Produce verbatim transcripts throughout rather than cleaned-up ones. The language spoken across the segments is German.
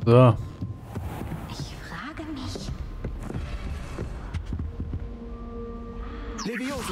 So. Ich frage mich. Levioso!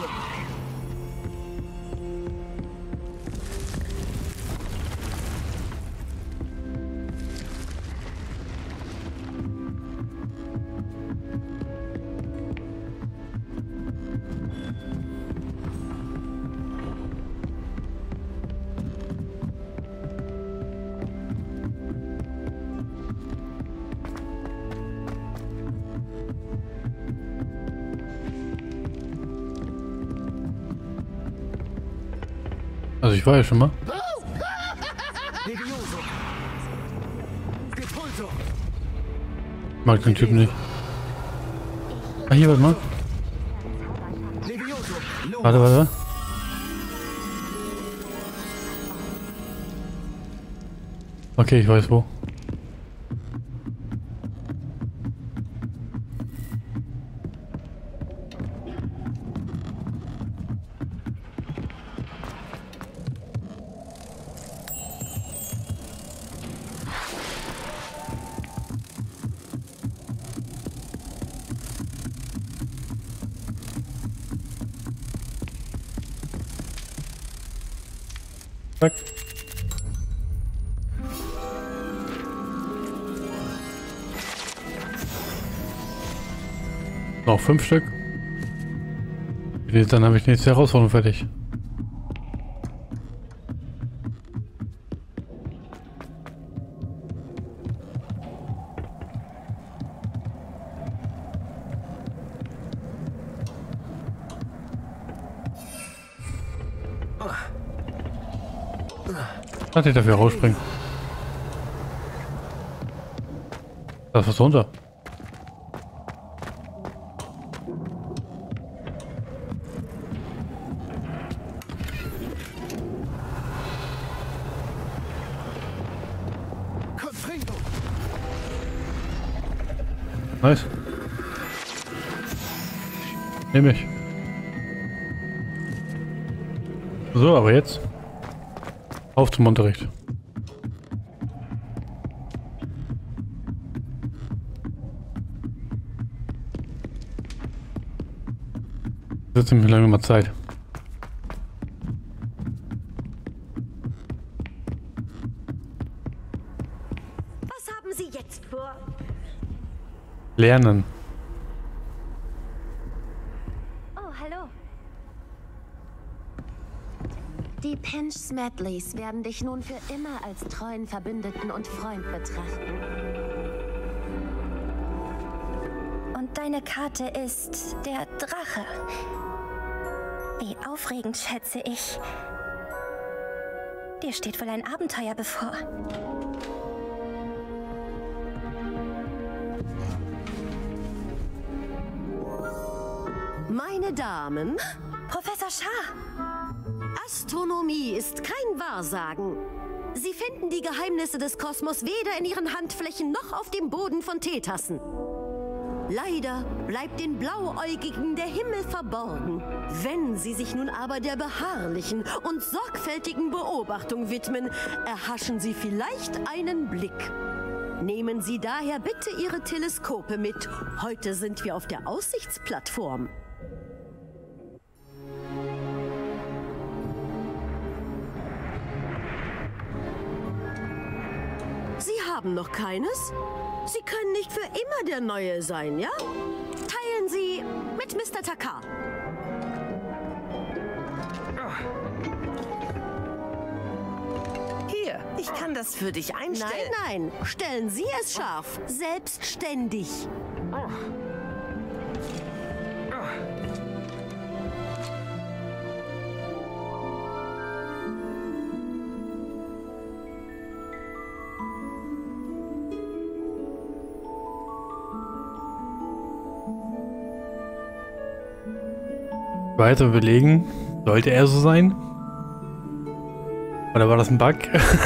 Also ich war ja schon mal. Levioso! Repulso! Mag den Typ nicht. Ah, hier, warte mal. Levioso! Warte, warte. Okay, ich weiß wo. Zack. Noch fünf Stück. Dann habe ich die nächste Herausforderung fertig. Lass dich dafür rausspringen. Da ist was runter. Nice. Nehme ich. So, aber jetzt auf zum Unterricht. Jetzt sind wir lange mal Zeit. Was haben Sie jetzt vor? Lernen. Oh, hallo. Die Pinch Smedleys werden dich nun für immer als treuen Verbündeten und Freund betrachten. Und deine Karte ist der Drache. Wie aufregend, schätze ich. Dir steht wohl ein Abenteuer bevor. Meine Damen, Professor Shah! Astronomie ist kein Wahrsagen. Sie finden die Geheimnisse des Kosmos weder in Ihren Handflächen noch auf dem Boden von Teetassen. Leider bleibt den Blauäugigen der Himmel verborgen. Wenn Sie sich nun aber der beharrlichen und sorgfältigen Beobachtung widmen, erhaschen Sie vielleicht einen Blick. Nehmen Sie daher bitte Ihre Teleskope mit. Heute sind wir auf der Aussichtsplattform. Sie haben noch keines? Sie können nicht für immer der Neue sein, ja? Teilen Sie mit Mister Takar. Hier, ich kann das für dich einstellen. Nein, nein, stellen Sie es scharf. Selbstständig. Weiter überlegen, sollte er so sein? Oder war das ein Bug?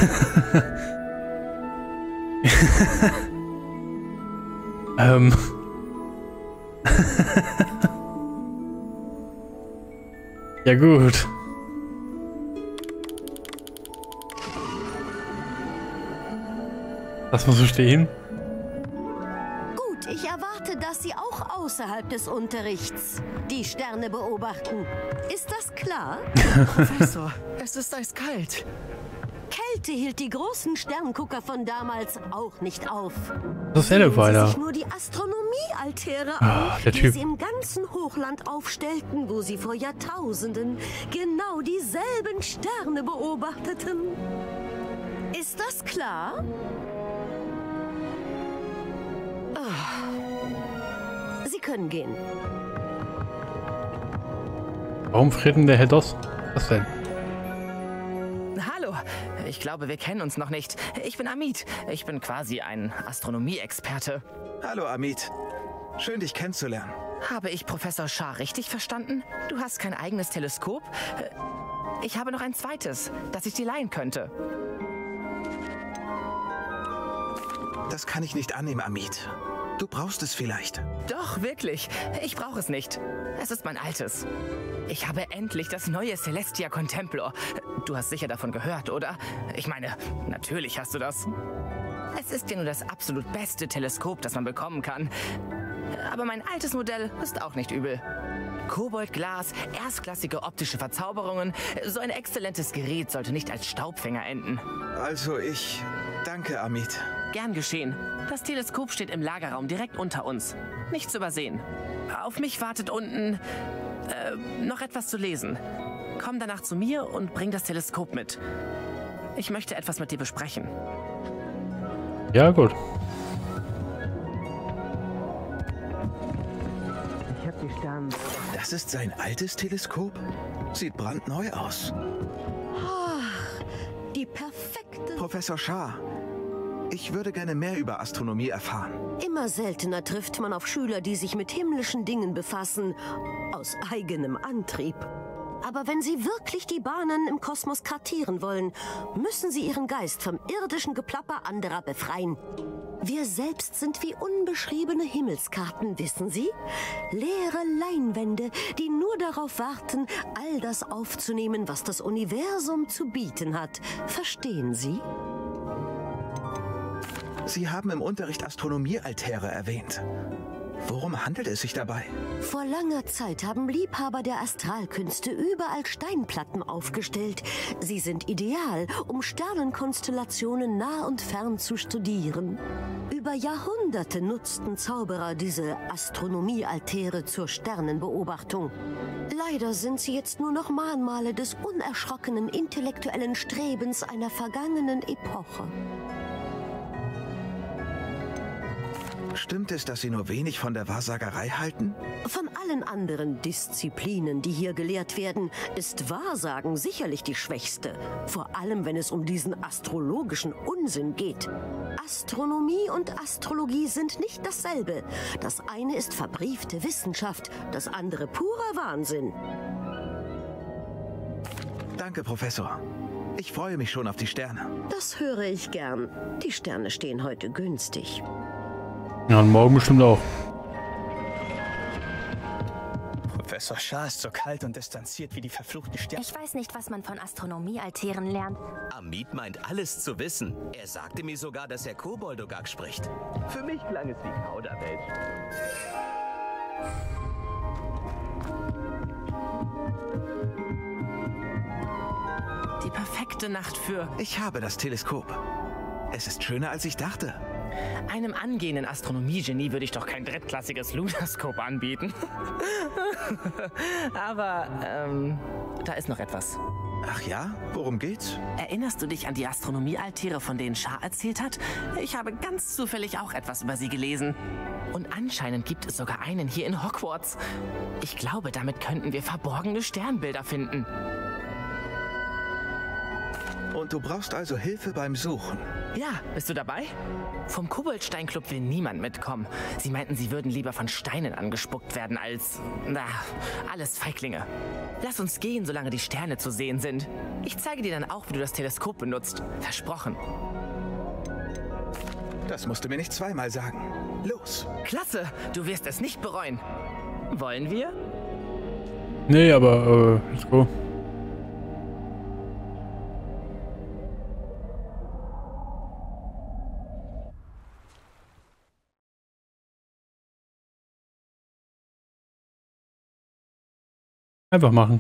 ähm. Ja gut. Das muss so stehen. Gut, ich erwarte, dass Sie auch außerhalb des Unterrichts die Sterne beobachten. Ist das klar? Professor, es ist eiskalt. Kälte hielt die großen Sterngucker von damals auch nicht auf. Das ist Sehen Sie Elevator. sich nur die Astronomiealtäre Ah, an, der die Typ. sie im ganzen Hochland aufstellten, wo sie vor Jahrtausenden genau dieselben Sterne beobachteten. Ist das klar? Ah. Sie können gehen. Warum friert denn der Herr Doss? Was denn? Hallo, ich glaube, wir kennen uns noch nicht. Ich bin Amit. Ich bin quasi ein Astronomie-Experte. Hallo Amit. Schön, dich kennenzulernen. Habe ich Professor Shah richtig verstanden? Du hast kein eigenes Teleskop? Ich habe noch ein zweites, das ich dir leihen könnte. Das kann ich nicht annehmen, Amit. Du brauchst es vielleicht. Doch, wirklich. Ich brauche es nicht. Es ist mein altes. Ich habe endlich das neue Celestia Contemplor. Du hast sicher davon gehört, oder? Ich meine, natürlich hast du das. Es ist ja nur das absolut beste Teleskop, das man bekommen kann. Aber mein altes Modell ist auch nicht übel. Koboldglas, erstklassige optische Verzauberungen. So ein exzellentes Gerät sollte nicht als Staubfänger enden. Also ich... Danke, Amit. Gern geschehen. Das Teleskop steht im Lagerraum direkt unter uns. Nicht zu übersehen. Auf mich wartet unten äh, noch etwas zu lesen. Komm danach zu mir und bring das Teleskop mit. Ich möchte etwas mit dir besprechen. Ja, gut. Ich hab die Sterne. Das ist sein altes Teleskop? Sieht brandneu aus. Ach, die perfekte... Professor Shah, ich würde gerne mehr über Astronomie erfahren. Immer seltener trifft man auf Schüler, die sich mit himmlischen Dingen befassen, aus eigenem Antrieb. Aber wenn sie wirklich die Bahnen im Kosmos kartieren wollen, müssen sie ihren Geist vom irdischen Geplapper anderer befreien. Wir selbst sind wie unbeschriebene Himmelskarten, wissen Sie? Leere Leinwände, die nur darauf warten, all das aufzunehmen, was das Universum zu bieten hat. Verstehen Sie? Sie haben im Unterricht Astronomiealtäre erwähnt. Worum handelt es sich dabei? Vor langer Zeit haben Liebhaber der Astralkünste überall Steinplatten aufgestellt. Sie sind ideal, um Sternenkonstellationen nah und fern zu studieren. Über Jahrhunderte nutzten Zauberer diese Astronomiealtäre zur Sternenbeobachtung. Leider sind sie jetzt nur noch Mahnmale des unerschrockenen intellektuellen Strebens einer vergangenen Epoche. Stimmt es, dass Sie nur wenig von der Wahrsagerei halten? Von allen anderen Disziplinen, die hier gelehrt werden, ist Wahrsagen sicherlich die schwächste. Vor allem, wenn es um diesen astrologischen Unsinn geht. Astronomie und Astrologie sind nicht dasselbe. Das eine ist verbriefte Wissenschaft, das andere purer Wahnsinn. Danke, Professor. Ich freue mich schon auf die Sterne. Das höre ich gern. Die Sterne stehen heute günstig. Ja, und morgen bestimmt auch. Professor Shah ist so kalt und distanziert wie die verfluchten Sterne. Ich weiß nicht, was man von Astronomiealtären lernt. Amit meint alles zu wissen. Er sagte mir sogar, dass er Koboldogak spricht. Für mich klang es wie Kauderwelsch. Die perfekte Nacht für Ich habe das Teleskop. Es ist schöner, als ich dachte. einem angehenden Astronomiegenie würde ich doch kein drittklassiges Lunaskop anbieten. Aber, ähm, da ist noch etwas. Ach ja? Worum geht's? Erinnerst du dich an die Astronomiealtäre, von denen Shah erzählt hat? Ich habe ganz zufällig auch etwas über sie gelesen. Und anscheinend gibt es sogar einen hier in Hogwarts. Ich glaube, damit könnten wir verborgene Sternbilder finden. Und du brauchst also Hilfe beim Suchen. Ja, bist du dabei? Vom Koboldsteinclub will niemand mitkommen. Sie meinten, sie würden lieber von Steinen angespuckt werden als... na, alles Feiglinge. Lass uns gehen, solange die Sterne zu sehen sind. Ich zeige dir dann auch, wie du das Teleskop benutzt. Versprochen. Das musst du mir nicht zweimal sagen. Los! Klasse, du wirst es nicht bereuen. Wollen wir? Nee, aber, äh, let's go. Einfach machen.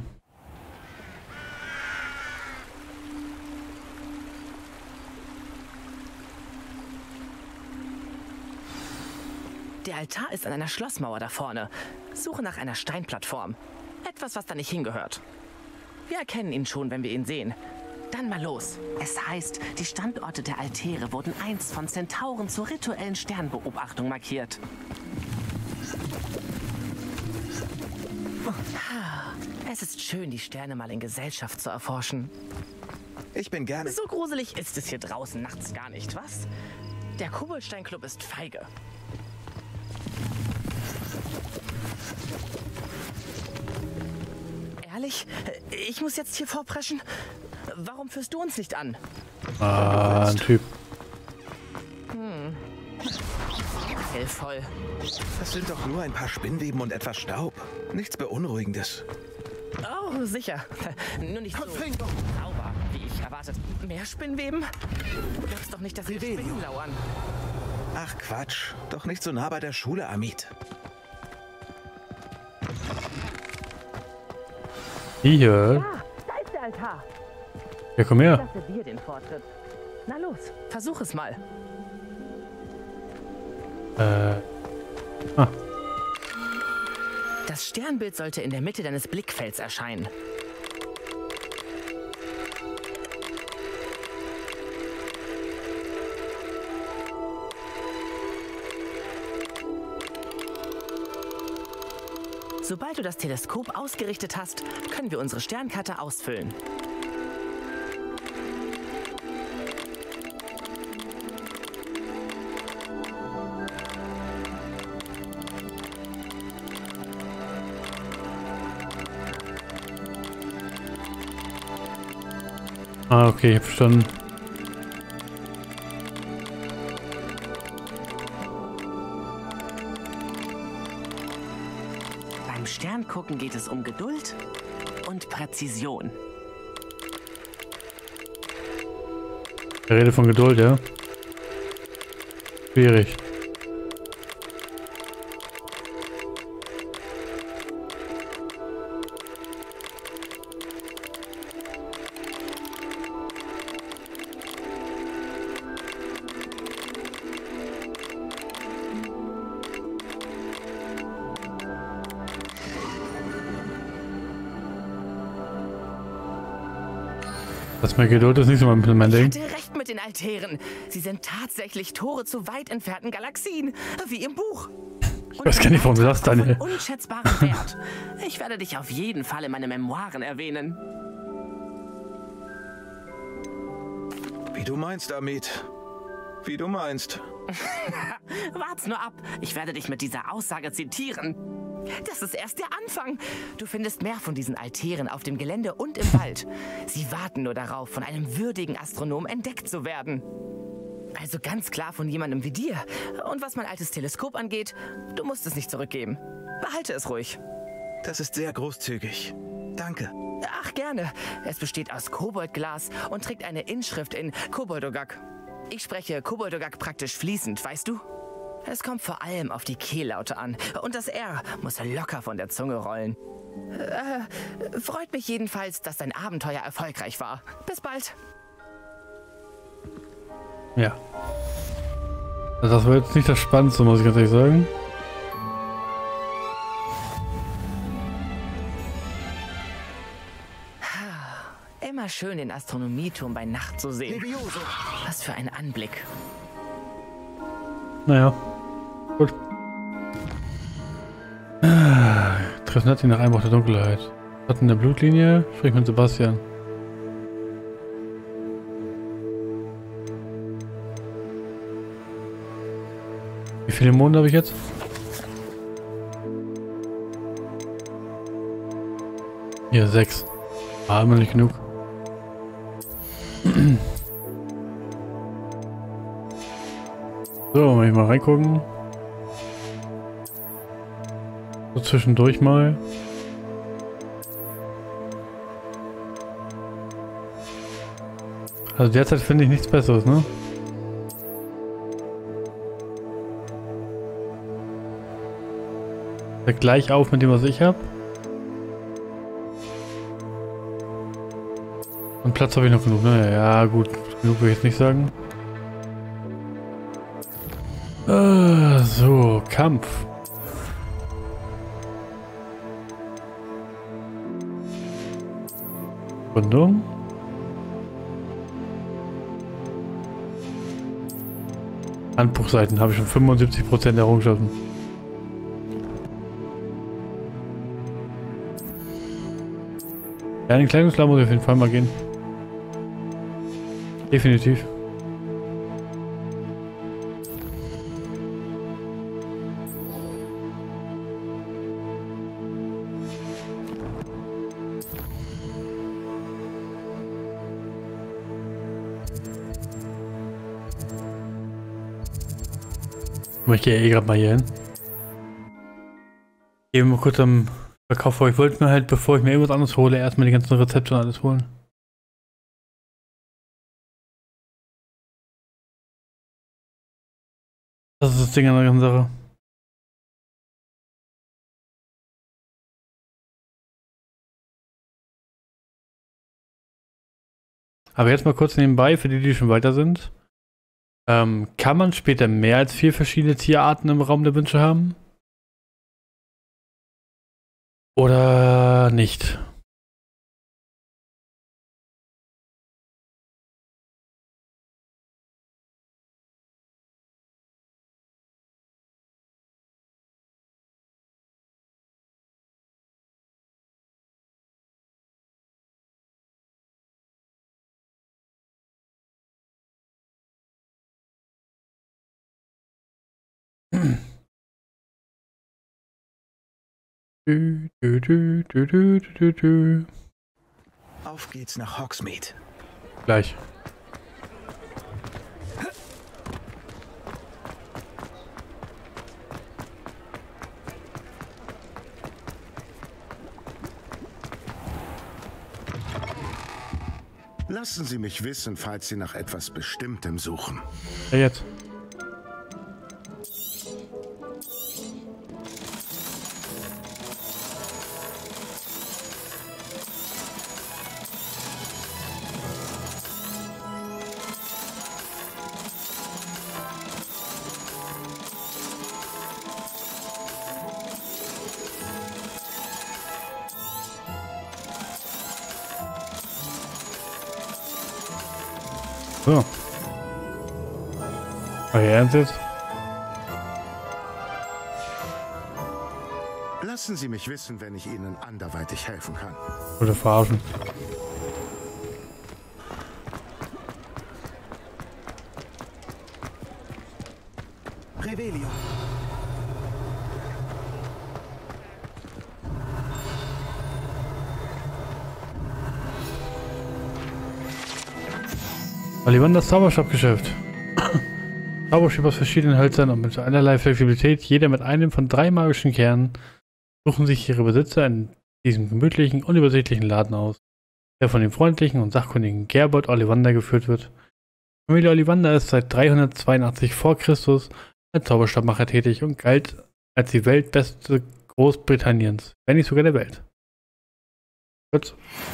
Der Altar ist an einer Schlossmauer da vorne. Suche nach einer Steinplattform. Etwas, was da nicht hingehört. Wir erkennen ihn schon, wenn wir ihn sehen. Dann mal los. Es heißt, die Standorte der Altäre wurden einst von Zentauren zur rituellen Sternbeobachtung markiert. Es ist schön, die Sterne mal in Gesellschaft zu erforschen. Ich bin gerne... So gruselig ist es hier draußen nachts gar nicht, was? Der Koboldstein-Club ist feige. Ehrlich? Ich muss jetzt hier vorpreschen? Warum führst du uns nicht an? Ah, ein Typ. Hm. Hellvoll. Das sind doch nur ein paar Spinnweben und etwas Staub. Nichts Beunruhigendes. Oh, sicher. Nur nicht so sauber, wie ich erwartet. Mehr Spinnweben? Du glaubst doch nicht, dass wir Spinnen lauern. Ach Quatsch. Doch nicht so nah bei der Schule, Amit. Hier. Ah, da ist der Altar. Ja, komm her. Lasse dir den Vortritt. Na los, versuch es mal. Äh. Ah. Das Sternbild sollte in der Mitte deines Blickfelds erscheinen. Sobald du das Teleskop ausgerichtet hast, können wir unsere Sternkarte ausfüllen. Ah, okay, ich hab verstanden. Beim Sterngucken geht es um Geduld und Präzision. Ich rede von Geduld, ja? Schwierig. Das mit Geduld ist nicht so mein Ding. Ich hatte recht mit den Altären. Sie sind tatsächlich Tore zu weit entfernten Galaxien, wie im Buch. Ich weiß gar nicht, warum du das, Daniel. Von unschätzbarem Wert. Ich werde dich auf jeden Fall in meine Memoiren erwähnen. Wie du meinst, Amit. Wie du meinst. Wart's nur ab. Ich werde dich mit dieser Aussage zitieren. Das ist erst der Anfang. Du findest mehr von diesen Altären auf dem Gelände und im Wald. Sie warten nur darauf, von einem würdigen Astronomen entdeckt zu werden. Also ganz klar von jemandem wie dir. Und was mein altes Teleskop angeht, du musst es nicht zurückgeben. Behalte es ruhig. Das ist sehr großzügig. Danke. Ach, gerne. Es besteht aus Koboldglas und trägt eine Inschrift in Koboldogak. Ich spreche Koboldogak praktisch fließend, weißt du? Es kommt vor allem auf die Kehllaute an. Und das R muss locker von der Zunge rollen. Äh, freut mich jedenfalls, dass dein Abenteuer erfolgreich war. Bis bald. Ja. Also das war jetzt nicht das Spannendste, muss ich ganz ehrlich sagen. Immer schön den Astronomieturm bei Nacht zu sehen. Was für ein Anblick. Naja. Gut. Ah, treffen Nati nach Einbruch der Dunkelheit. Schatten der Blutlinie. Sprich mit Sebastian. Wie viele Monde habe ich jetzt? Hier, sechs. Ah, immer nicht genug. So, mal reingucken. So zwischendurch mal. Also derzeit finde ich nichts Besseres, ne? Gleich auf mit dem, was ich habe. Und Platz habe ich noch genug, ne? Ja, gut. Genug will ich jetzt nicht sagen. Äh, so, Kampf. Rundung. Handbuchseiten habe ich schon fünfundsiebzig Prozent Errungenschaften. Ja, in den Kleidungsladen muss ich auf jeden Fall mal gehen. Definitiv. Ich gehe eh gerade mal hier hin. Gehen wir mal kurz am Verkauf vor. Ich wollte mir halt, bevor ich mir irgendwas anderes hole, erstmal die ganzen Rezepte und alles holen. Das ist das Ding an der ganzen Sache. Aber jetzt mal kurz nebenbei, für die, die schon weiter sind. Ähm, kann man später mehr als vier verschiedene Tierarten im Raum der Wünsche haben? Oder nicht? Du, du, du, du, du, du, du. Auf geht's nach Hogsmeade. Gleich. Lassen Sie mich wissen, falls Sie nach etwas Bestimmtem suchen. Ja, jetzt. So. Euer Ernst jetzt? Lassen Sie mich wissen, wenn ich Ihnen anderweitig helfen kann. Oder verarschen. Revelio. Ollivanders Zauberstabgeschäft. Zauberstab aus verschiedenen Hölzern und mit einerlei Flexibilität, jeder mit einem von drei magischen Kernen, suchen sich ihre Besitzer in diesem gemütlichen, unübersichtlichen Laden aus, der von dem freundlichen und sachkundigen Gerbold Ollivander geführt wird. Die Familie Ollivander ist seit dreihundertzweiundachtzig vor Christus als Zauberstabmacher tätig und galt als die Weltbeste Großbritanniens, wenn nicht sogar der Welt. Gut.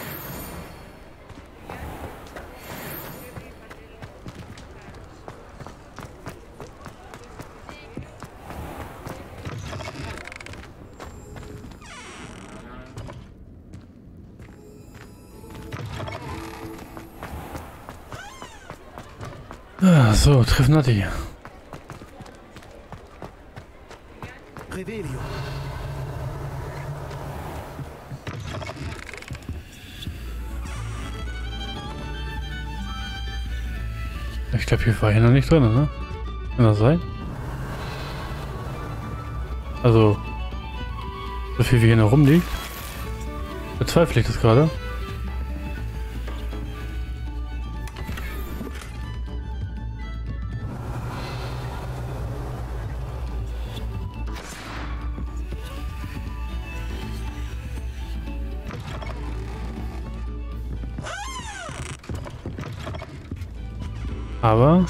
Ah, so, triff Natti. Revelio. Ich glaube, hier war hier noch nicht drin, ne? Kann das sein? Also, so viel wie hier noch rumliegt. Bezweifle ich das gerade. Aber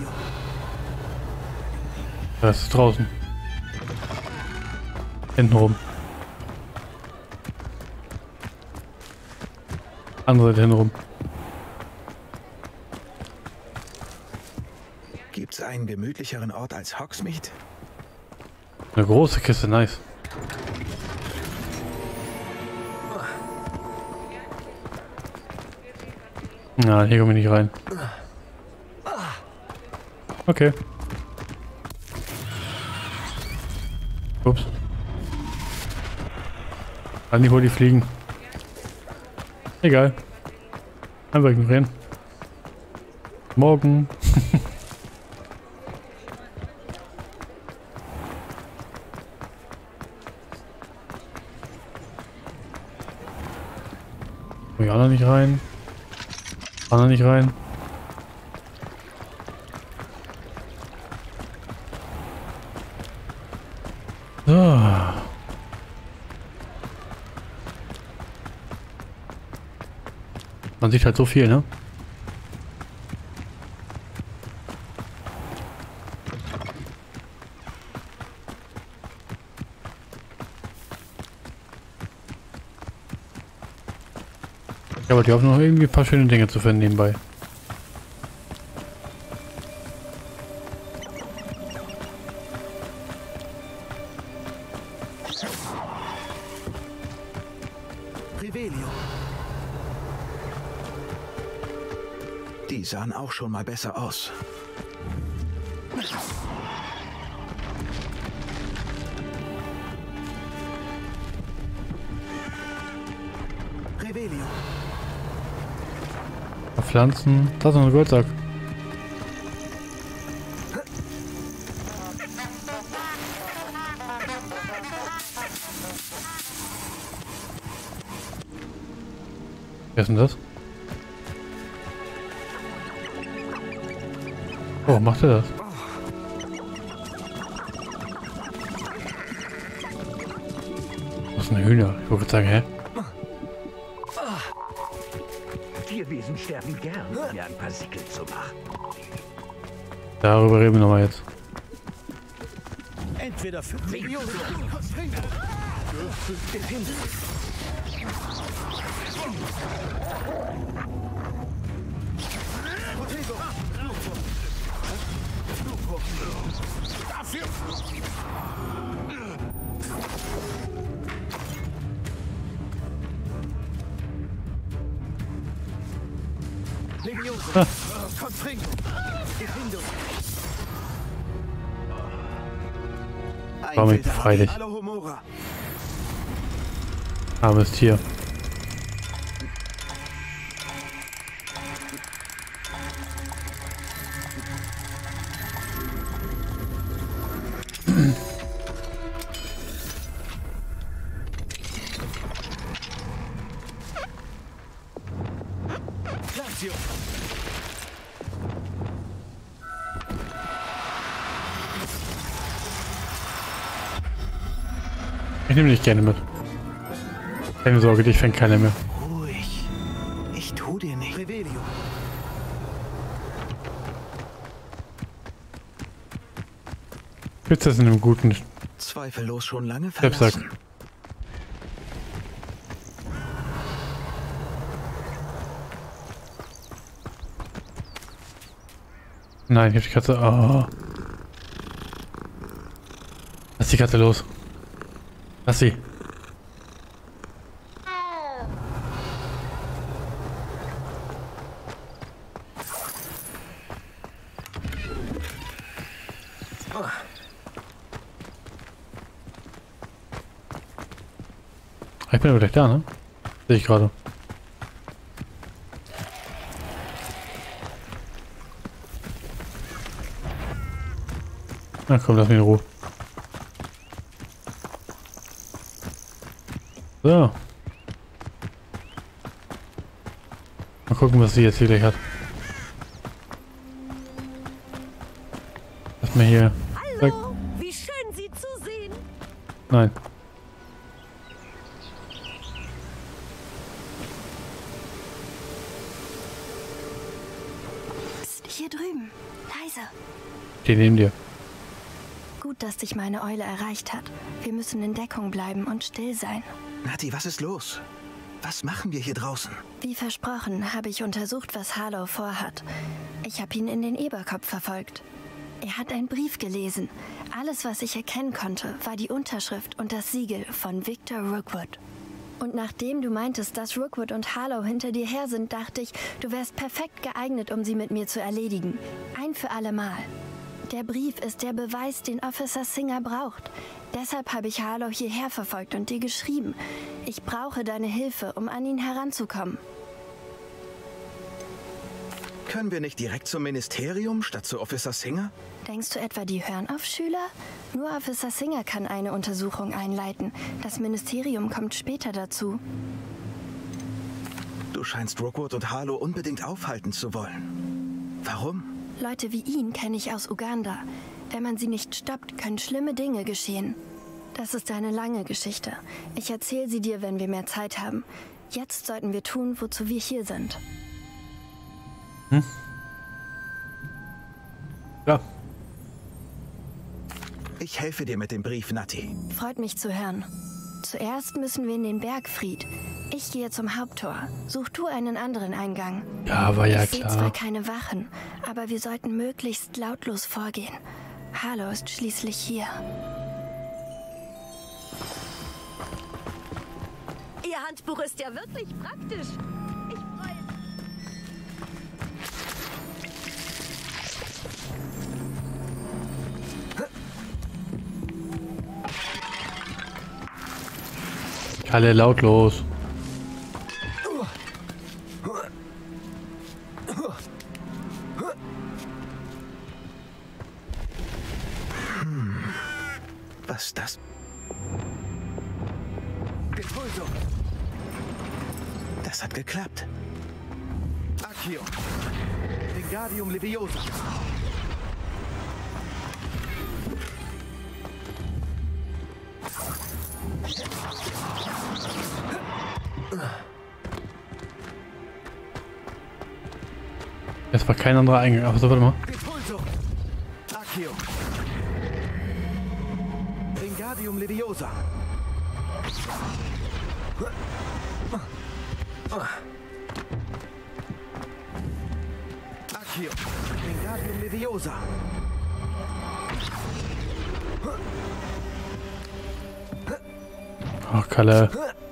das ist draußen. Hinten rum. Andere Seite hinten rum. Gibt's einen gemütlicheren Ort als Hogsmeade? Eine große Kiste, nice. Na, hier komme ich nicht rein. Okay. Ups. Kann nicht, wo die fliegen. Egal. Einfach ignorieren. Morgen. Komm ich auch noch nicht rein. Auch noch nicht rein. So. Man sieht halt so viel, ne? Ja, aber die hoffen noch irgendwie ein paar schöne Dinge zu finden nebenbei. Revelio. Die sahen auch schon mal besser aus. Revelio. Pflanzen. Das ist noch ein Goldsack. Wer ist denn das? Oh, macht er das? Das ist ein Hühner. Ich wollte sagen, hä? Tierwesen sterben gern, um mir ein paar Sickel zu machen. Darüber reden wir nochmal jetzt. Entweder für Ah. Komm, ich befrei dich. Armes Tier. Ich nehme dich gerne mit. Keine Sorge, dich fängt keiner mehr. Ruhig. Ich tu dir nicht. Revelio. Willst du das in einem guten Zweifellos schon lange Selbstsack? verlassen. Nein, hier ist die Katze. Oh. Lass die Katze los. Lass sie. Ich bin aber gleich da, ne? Sehe ich gerade. Na komm, lass mich in Ruhe. So. Mal gucken, was sie jetzt hier gleich hat. Lass mal hier. Hallo, wie schön Sie zu sehen. Nein. Psst, hier drüben. Leise. Die neben dir. Gut, dass dich meine Eule erreicht hat. Wir müssen in Deckung bleiben und still sein. Nati, was ist los? Was machen wir hier draußen? Wie versprochen, habe ich untersucht, was Harlow vorhat. Ich habe ihn in den Eberkopf verfolgt. Er hat einen Brief gelesen. Alles, was ich erkennen konnte, war die Unterschrift und das Siegel von Victor Rookwood. Und nachdem du meintest, dass Rookwood und Harlow hinter dir her sind, dachte ich, du wärst perfekt geeignet, um sie mit mir zu erledigen. Ein für alle Mal. Der Brief ist der Beweis, den Officer Singer braucht. Deshalb habe ich Harlow hierher verfolgt und dir geschrieben. Ich brauche deine Hilfe, um an ihn heranzukommen. Können wir nicht direkt zum Ministerium statt zu Officer Singer? Denkst du etwa, die hören auf Schüler? Nur Officer Singer kann eine Untersuchung einleiten. Das Ministerium kommt später dazu. Du scheinst Rookwood und Harlow unbedingt aufhalten zu wollen. Warum? Leute wie ihn kenne ich aus Uganda. Wenn man sie nicht stoppt, können schlimme Dinge geschehen. Das ist eine lange Geschichte. Ich erzähle sie dir, wenn wir mehr Zeit haben. Jetzt sollten wir tun, wozu wir hier sind. Hm? Ja. Ich helfe dir mit dem Brief, Natty. Freut mich zu hören. Zuerst müssen wir in den Bergfried. Ich gehe zum Haupttor. Such du einen anderen Eingang. Ja, war ja ich klar. Ich sehe zwar keine Wachen, aber wir sollten möglichst lautlos vorgehen. Harlow ist schließlich hier. Ihr Handbuch ist ja wirklich praktisch. Ich freue mich. Kalle, lautlos. Hm. Was ist das? Das hat geklappt. Accio. Wingardium Leviosa. Das war kein anderer Eingang. Aber so, warte mal. Accio. Wingardium Leviosa. Accio. Wingardium Leviosa. Ach, Kalle.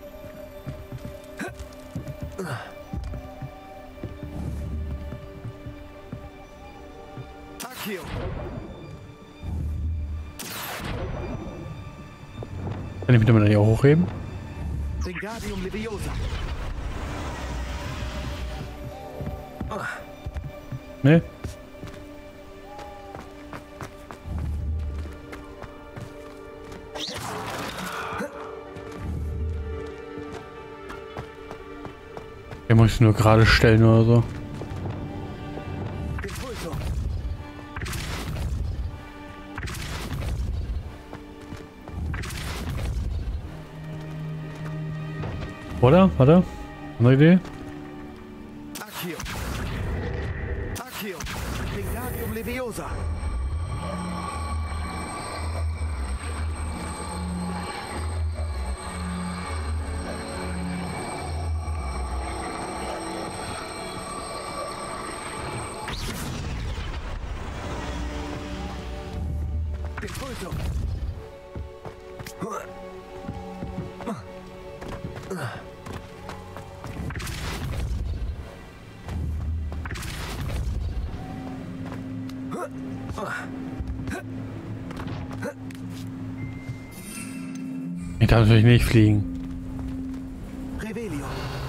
Accio. Kann ich mich damit nicht auch hochheben? Wingardium Leviosa. Ne? Der muss ich nur gerade stellen oder so. Oder? Warte. Andere Idee? Accio. Accio. Wingardium Leviosa. Depulso. Ich darf natürlich nicht fliegen. Revelio.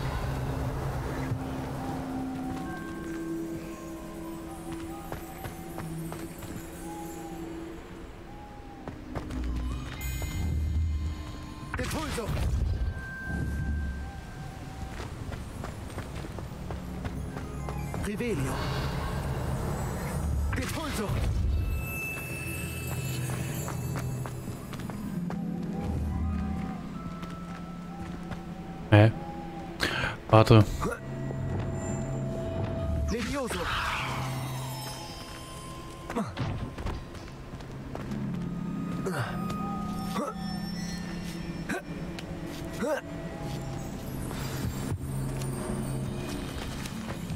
Depulso. Revelio. Depulso. Hä? Warte. Levioso.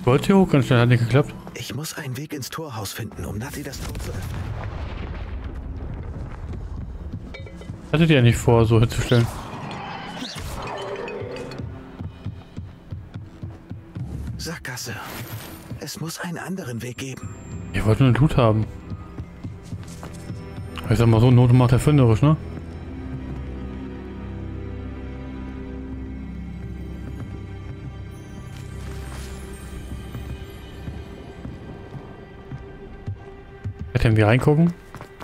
Wollt ihr hoch? Ganz schnell, hat nicht geklappt. Ich muss einen Weg ins Torhaus finden, um Nati das Tor zu öffnen. Hattet ihr ja nicht vor, so hinzustellen. Sackgasse. Es muss einen anderen Weg geben. Ich wollte nur einen Loot haben. Ich sag mal so, Not macht erfinderisch, ne? Hätten wir reingucken?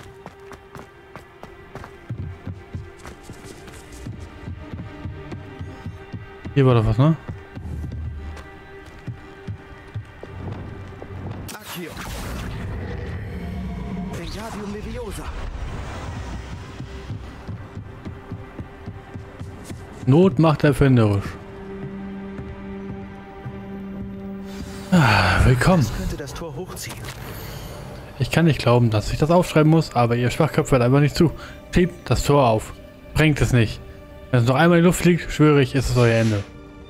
Hier war doch was, ne? Accio. Wingardium Leviosa. Not macht erfinderisch. Ah, willkommen. Das könnte das Tor hochziehen. Ich kann nicht glauben, dass ich das aufschreiben muss, aber ihr Schwachköpfe hört einfach nicht zu. Schiebt das Tor auf. Bringt es nicht. Wenn es noch einmal in die Luft fliegt, schwöre ich, ist es euer Ende.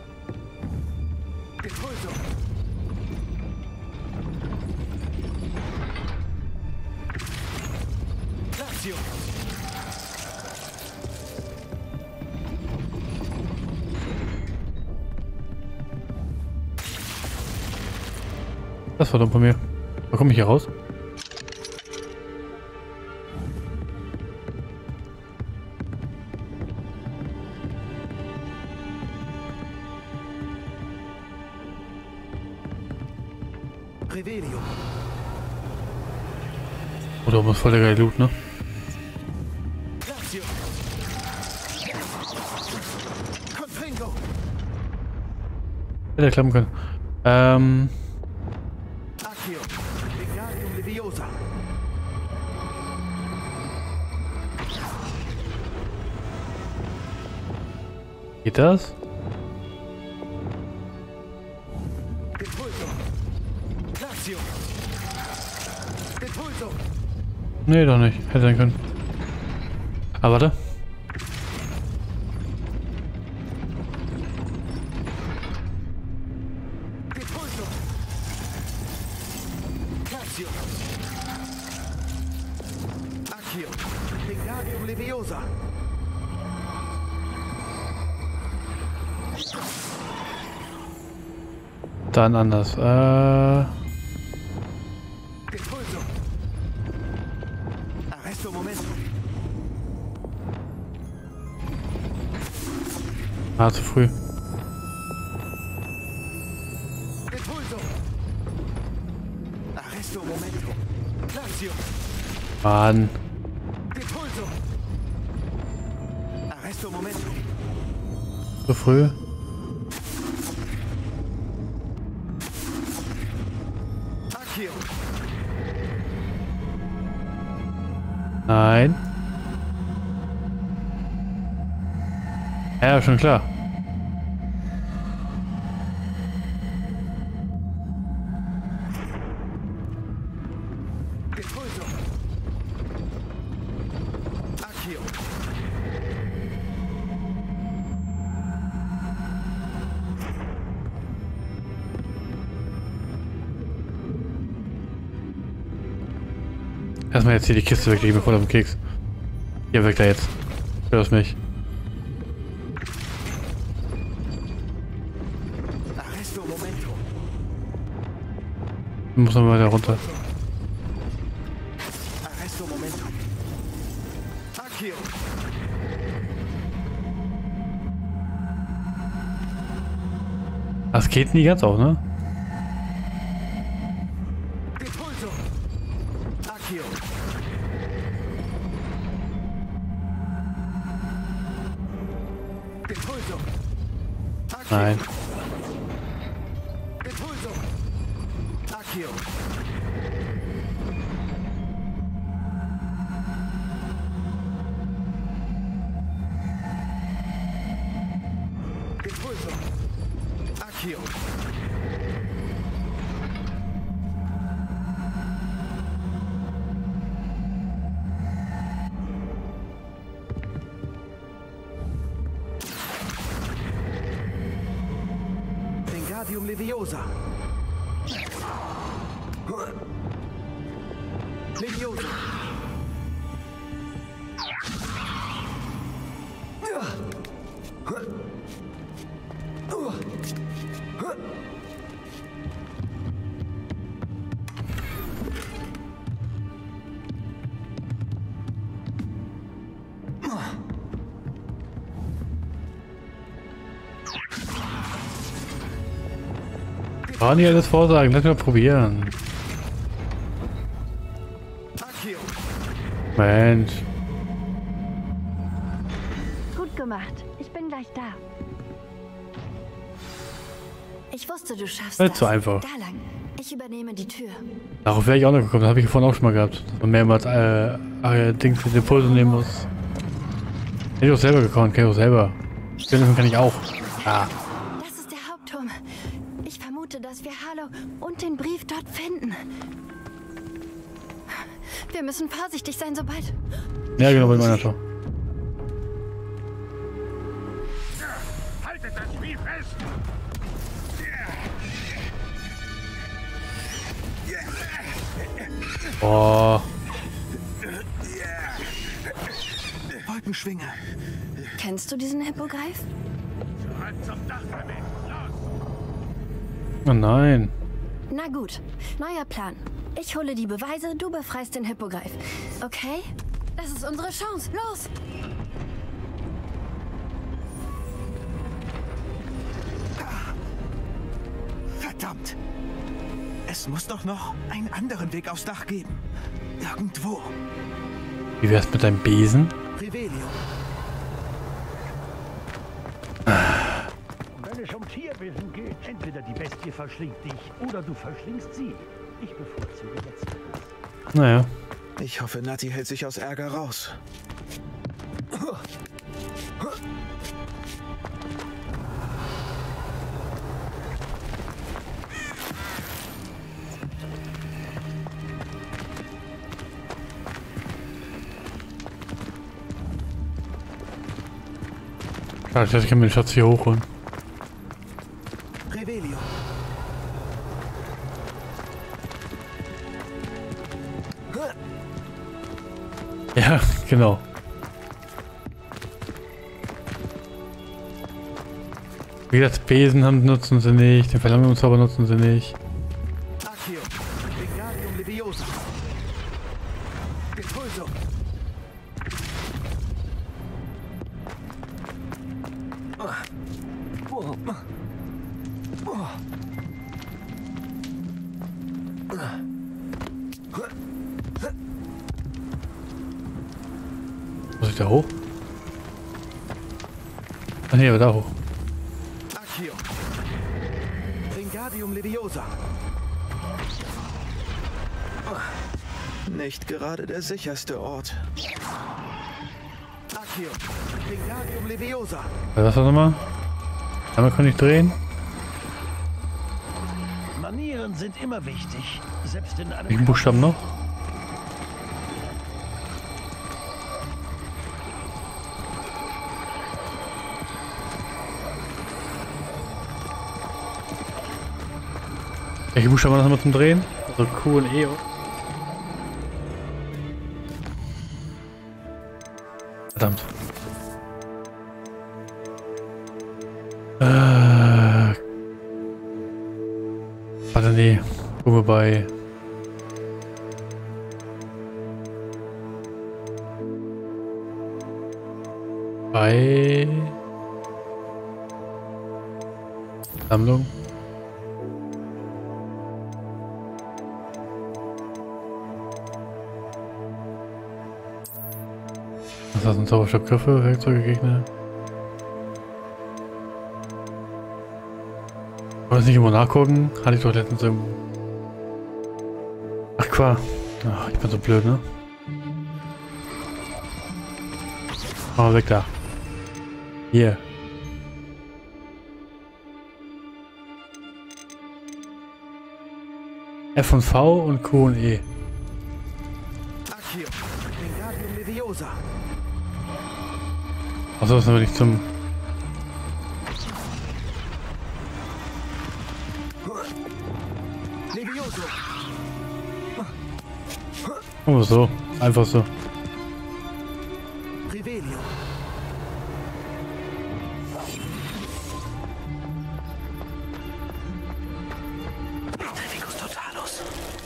Das war dumm von mir. Wo komme ich hier raus? Revelio. Oder muss voll der geile Loot, ne? Hätte klappen können. Ähm. Accio. Wingardium Leviosa. Geht das? Nee, doch nicht. Hätte sein können. Aber warte. Accio. Wingardium Leviosa. Dann anders. Äh. Ah, zu früh. Mann. Zu früh. Nein. Ja, schon klar. Erstmal jetzt hier die Kiste weg, die mir voll auf den Keks. Hier, weg da jetzt. Hör mich. Ich muss noch weiter runter. Das geht nie ganz auf, ne? Nein. Wingardium Leviosa. Leviosa. War nicht alles vorsagen, lass mal probieren. Mensch. Gut gemacht. Ich bin gleich da. Ich wusste, du schaffst Nicht das. so einfach. Da lang. Ich übernehme die Tür. Darauf wäre ich auch noch gekommen, das habe ich vorhin auch schon mal gehabt. Dass man mehrmals äh, äh, Dings mit Impulse nehmen muss. Hätte ich auch selber gekonnt, kann ich auch selber. Spielen kann ich auch. Ja. Das ist der Hauptturm. Ich vermute, dass wir Harlow und den Brief dort finden. Wir müssen vorsichtig sein, sobald... Ja, genau, bei meiner Tour. Haltet das Vieh fest! Boah. Wolkenschwinge. Kennst du diesen Hippogreif? Zurück zum Dach damit! Oh nein. Na gut, neuer Plan. Ich hole die Beweise, du befreist den Hippogreif. Okay? Das ist unsere Chance. Los! Verdammt! Es muss doch noch einen anderen Weg aufs Dach geben. Irgendwo. Wie wär's mit deinem Besen? Revelio. Wenn es um Tierwesen geht, entweder die Bestie verschlingt dich oder du verschlingst sie. Ich bevorzuge letzteres. Naja. Ich hoffe, Nati hält sich aus Ärger raus. Ich dachte, ich kann mir den Schatz hier hochholen. Revelio. Ja, genau. Wie gesagt, Besen haben, nutzen sie nicht, den Verlangungszauber nutzen sie nicht. Accio. Wingardium Leviosa. Impulso. Muss ich da hoch? Ach nee, aber da hoch. Accio. Wingardium Leviosa. Nicht gerade der sicherste Ort. Accio. Wingardium Leviosa. Was war nochmal? Einmal kann ich drehen. Manieren sind immer wichtig. Selbst in einem Welchen Buchstaben noch? Welche Buchstaben noch mal zum Drehen? Also Q und E. Verdammt. Äh. Warte, nee. Gucken wir bei. Bei. Sammlung. Was sind Zauberstabgriffe, Werkzeuge, Gegner? Ich wollte nicht immer nachgucken. Hatte ich doch letztens im... Ach, Qua. Ach, ich bin so blöd, ne? Mach mal weg da. Hier. F und V und Q und E. Accio. Wingardium Leviosa. Achso, das ist aber nicht zum... Levioso. Oh, so. Einfach so. Revelio. Trefficus Totalus.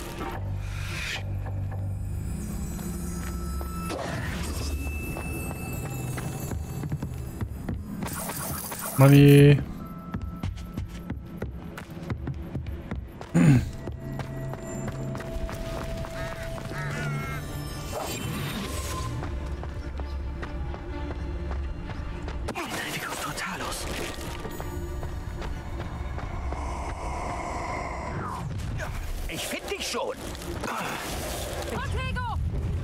Money. Trefficus Totalus. Ich find dich schon. Protego!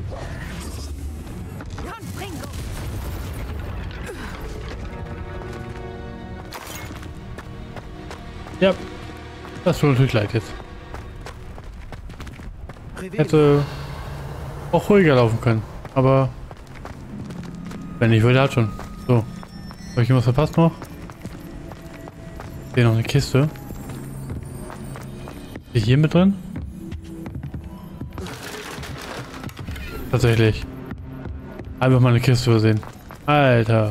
Confringo! Ja. Das tut natürlich leid jetzt. Hätte auch ruhiger laufen können. Aber wenn ich will, hat schon. So. Habe ich irgendwas verpasst noch? Hier noch eine Kiste. Ist die hier mit drin? Tatsächlich. Einfach mal eine Kiste versehen. Alter.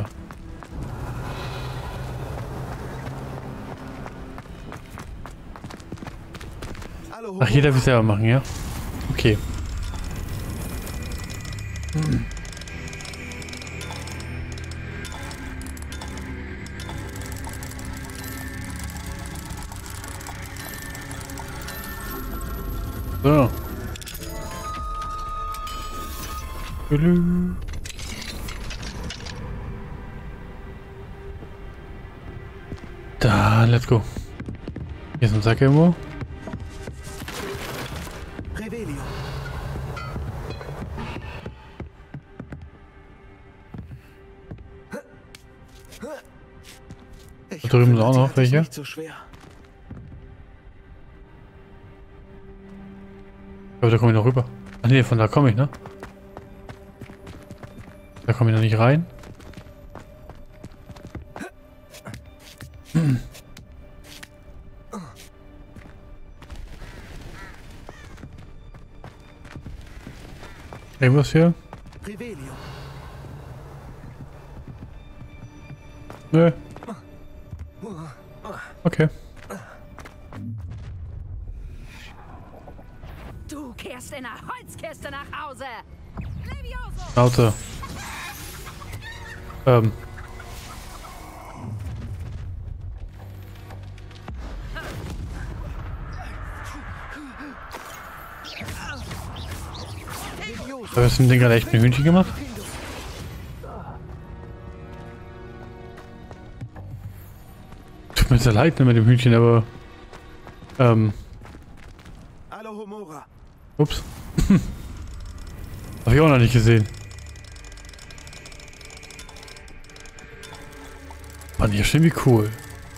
Ach, hier darf ich selber machen, ja? Okay. Hm. So. Da, let's go. Hier ist ein Sack irgendwo. Revelio. Da drüben sind auch noch welche. Nicht so schwer. Aber da komme ich noch rüber. Ach nee, von da komme ich, ne? Da komme ich noch nicht rein. Hm. Irgendwas hier? Revelio. Nö. Okay. Du kehrst in einer Holzkiste nach Hause. Levioso! Schnauze. Ähm. Habe ich das Ding gerade echt ein Hühnchen gemacht? Tut mir sehr leid, ne, mit dem Hühnchen, aber... Ähm... Alohomora. Ups. Hab ich auch noch nicht gesehen. Fand ich ja schon wie cool.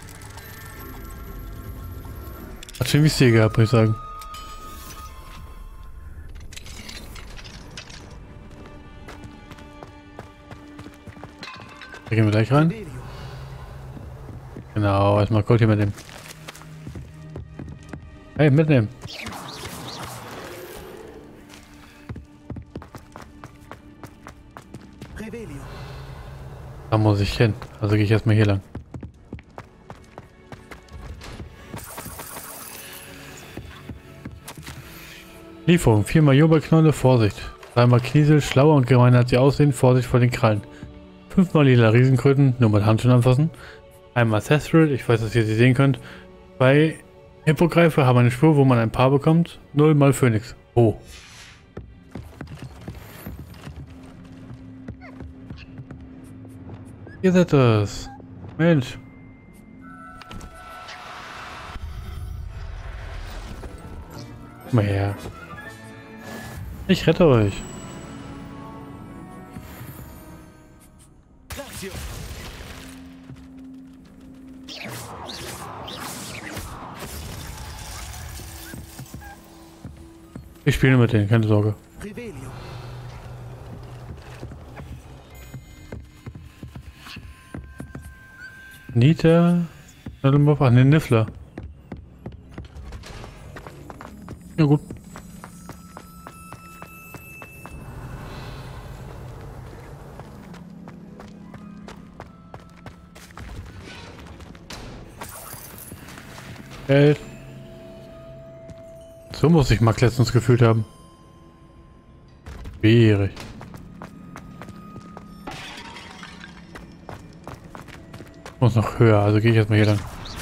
Hat schon wie Stil gehabt, muss ich sagen. Da gehen wir gleich rein. Genau, erstmal Gold hier mitnehmen. Hey, mitnehmen. Revelio. Da muss ich hin. Also gehe ich erstmal hier lang. Lieferung. Viermal Joberknolle, Vorsicht. Dreimal Kniesel, schlauer und gemeiner als sie aussehen, Vorsicht vor den Krallen. Fünfmal lila Riesenkröten, nur mit Handschuhen anfassen. Einmal Thestral, ich weiß, dass ihr sie sehen könnt. Bei Hippogreife haben wir eine Spur, wo man ein Paar bekommt. Null mal Phönix. Oh. Ihr seid das. Mensch. Komm mal her. Ich rette euch. Ich spiele mit denen, keine Sorge. Revelio. Nita. Ach ne, Niffler. Ja gut. Geld. So muss ich Mark letztens gefühlt haben. Schwierig. Muss noch höher, also gehe ich erstmal hier lang.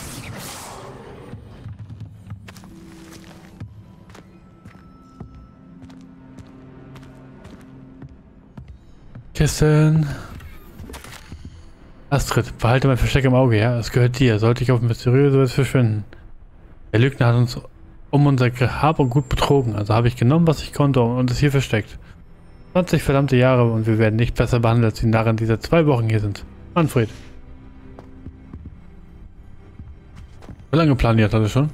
Kisten. Astrid, behalte mein Versteck im Auge, ja? Es gehört dir. Sollte ich auf mysteriöse Weise verschwinden. Der Lügner hat uns um unser Hab und Gut betrogen. Also habe ich genommen, was ich konnte und es hier versteckt. zwanzig verdammte Jahre und wir werden nicht besser behandelt als die Narren, die seit zwei Wochen hier sind. Manfred. Wie lange planiert hat er schon?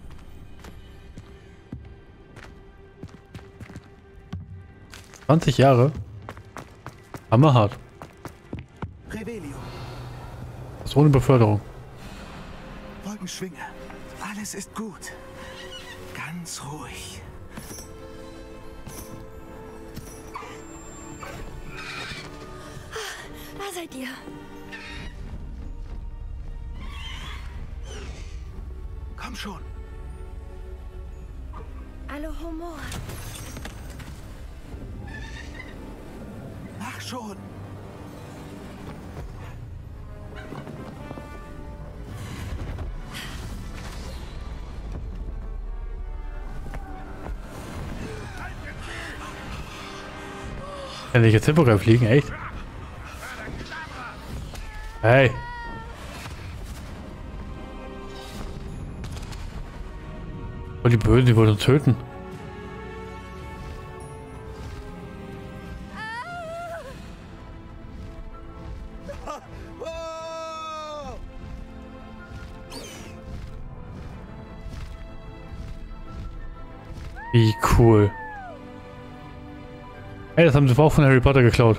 zwanzig Jahre? Hammerhart. Revelio. Das ist ohne Beförderung. Wolkenschwinge. Alles ist gut. Ganz ruhig. Da seid ihr. Komm schon. Alohomora. Mach schon. Kann ich jetzt Hippogreif fliegen, echt? Hey! Oh, die Bösen, die wollen uns töten. Wie cool. Hey, das haben sie auch von Harry Potter geklaut.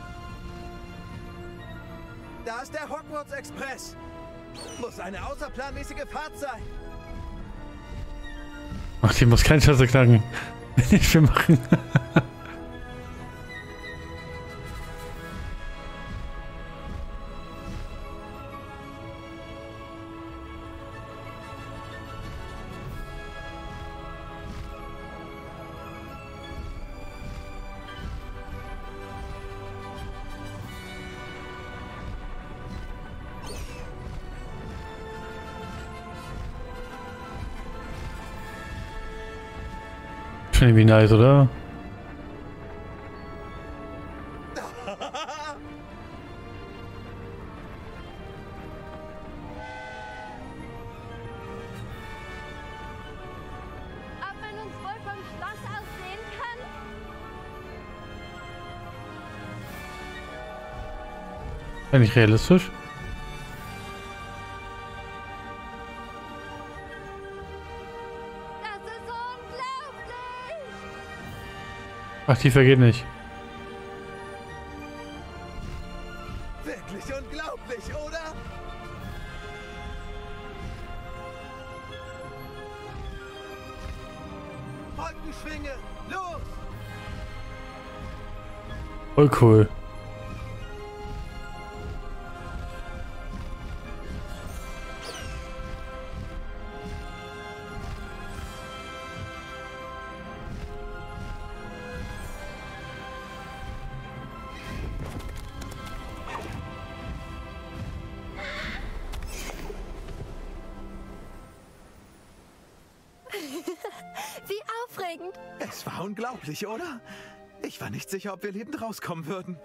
Da ist der Hogwarts Express. Muss eine außerplanmäßige Fahrt sein. Ach, die muss kein Schlüssel knacken. Will nicht viel machen. Schon irgendwie nice, oder? Ob man uns wohl vom Schloss aus sehen kann? Ja, nicht realistisch. Ach, tiefer geht nicht. Wirklich unglaublich, oder? Wolkenschwinge, los! Voll cool. Wie aufregend. Es war unglaublich, oder? Ich war nicht sicher, ob wir lebend rauskommen würden.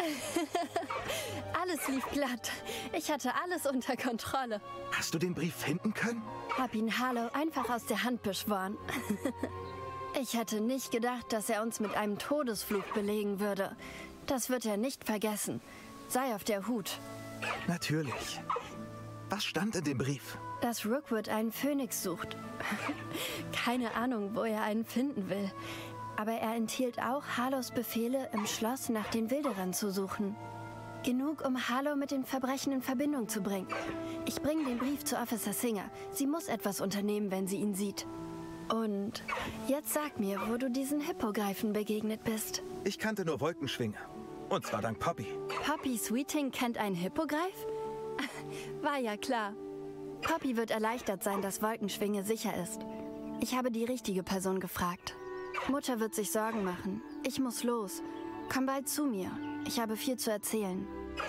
Alles lief glatt. Ich hatte alles unter Kontrolle. Hast du den Brief finden können? Hab ihn Harlow einfach aus der Hand beschworen. Ich hätte nicht gedacht, dass er uns mit einem Todesfluch belegen würde. Das wird er nicht vergessen. Sei auf der Hut. Natürlich. Was stand in dem Brief? Dass Rookwood einen Phönix sucht. Keine Ahnung, wo er einen finden will. Aber er enthielt auch Harlows Befehle, im Schloss nach den Wilderern zu suchen. Genug, um Harlow mit den Verbrechen in Verbindung zu bringen. Ich bringe den Brief zu Officer Singer. Sie muss etwas unternehmen, wenn sie ihn sieht. Und jetzt sag mir, wo du diesen Hippogreifen begegnet bist. Ich kannte nur Wolkenschwinge. Und zwar dank Poppy. Poppy Sweeting kennt einen Hippogreif? War ja klar. Poppy wird erleichtert sein, dass Wolkenschwinge sicher ist. Ich habe die richtige Person gefragt. Mutter wird sich Sorgen machen. Ich muss los. Komm bald zu mir. Ich habe viel zu erzählen.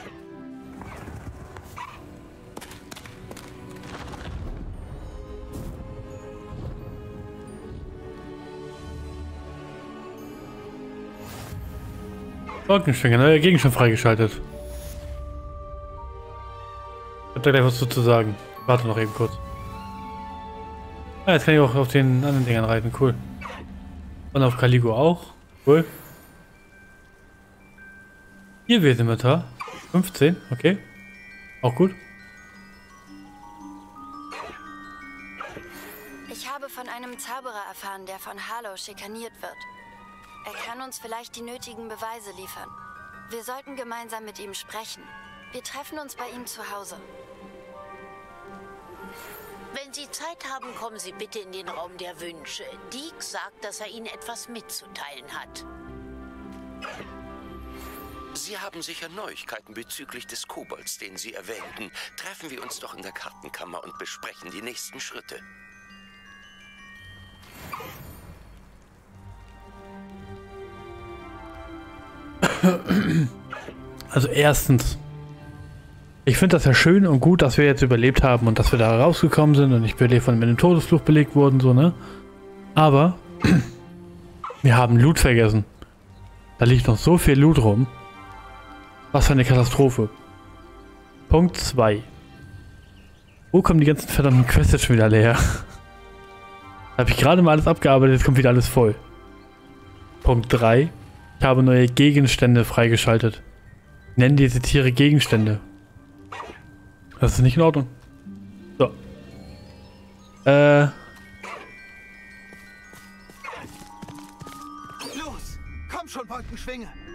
Wolkenschwinge, neuer Gegenstand freigeschaltet. Ich hab da gleich was zu sagen. Warte noch eben kurz. Ah, jetzt kann ich auch auf den anderen Dingern reiten, cool. Und auf Caligo auch, cool. Hier wird immer da. fünfzehn, okay. Auch gut. Ich habe von einem Zauberer erfahren, der von Harlow schikaniert wird. Er kann uns vielleicht die nötigen Beweise liefern. Wir sollten gemeinsam mit ihm sprechen. Wir treffen uns bei ihm zu Hause. Wenn Sie Zeit haben, kommen Sie bitte in den Raum der Wünsche. Deke sagt, dass er Ihnen etwas mitzuteilen hat. Sie haben sicher Neuigkeiten bezüglich des Kobolds, den Sie erwähnten. Treffen wir uns doch in der Kartenkammer und besprechen die nächsten Schritte. Also erstens, ich finde das ja schön und gut, dass wir jetzt überlebt haben und dass wir da rausgekommen sind und nicht wirklich von einem Todesfluch belegt wurden, so, ne? Aber wir haben Loot vergessen. Da liegt noch so viel Loot rum. Was für eine Katastrophe. Punkt zwei. Wo kommen die ganzen verdammten Quests jetzt schon wieder leer? Habe ich gerade mal alles abgearbeitet, jetzt kommt wieder alles voll. Punkt drei. Ich habe neue Gegenstände freigeschaltet. Nennen diese Tiere Gegenstände. Das ist nicht in Ordnung. So. Äh. Los! Komm schon, Wolkenschwinge!